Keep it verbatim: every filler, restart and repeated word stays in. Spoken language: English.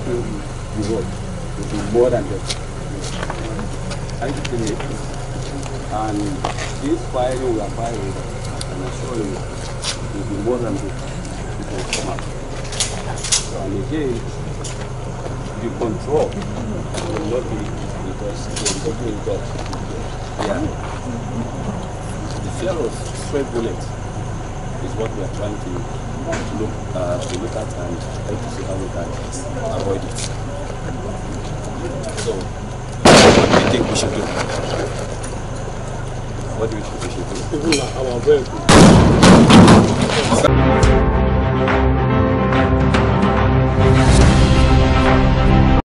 taking the road will be more than that. Actually, and this firing we are firing, and I'm sure you will be more than that. It will come up. So, and again, the control will not be because the government got yeah. The fear of stray bullets is what we are trying to look uh, to look at and try to see how we can avoid it. So, what do you think we should do? What do you think we should do? Even our vehicle.